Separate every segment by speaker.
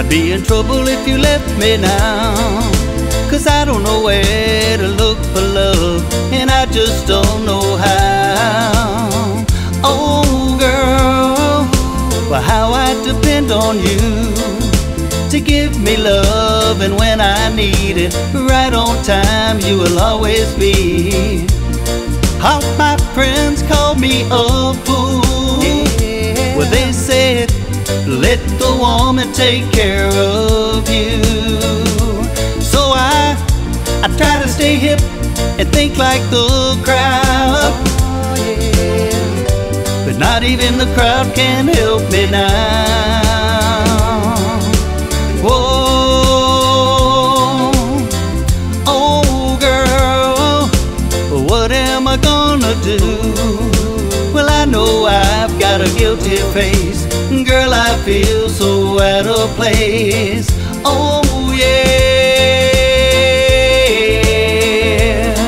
Speaker 1: I'd be in trouble if you left me now, 'cause I don't know where to look for love, and I just don't know how. Oh girl, well how I depend on you to give me love, and when I need it, right on time you will always be. All my friends call me a fool, well they said let the woman take care of you. So I try to stay hip and think like the crowd, but not even the crowd can help me now. Whoa, oh girl, what am I gonna do? Well, I know I've got a guilty face, girl, I feel so out of place. Oh yeah,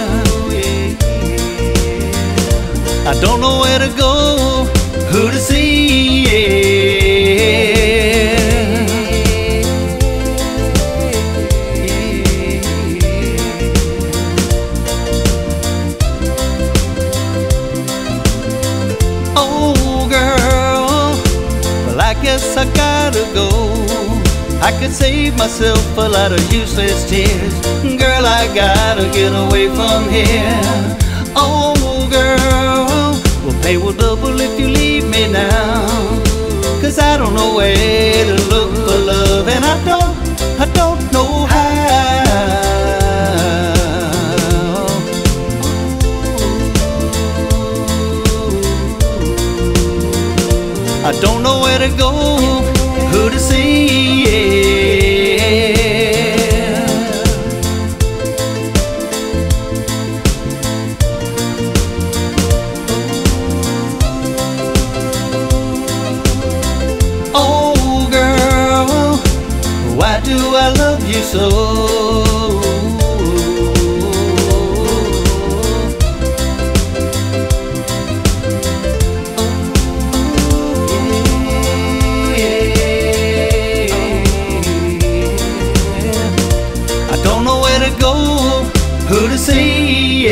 Speaker 1: I don't know where to go, who to see, I guess I gotta go. I could save myself a lot of useless tears. Girl, I gotta get away from here. Oh girl, we'll pay will double if you leave me now, 'cause I don't know where to look for love, and I don't know how. I don't know where to go, who to see, yeah. Oh girl, why do I love you so? Who to see,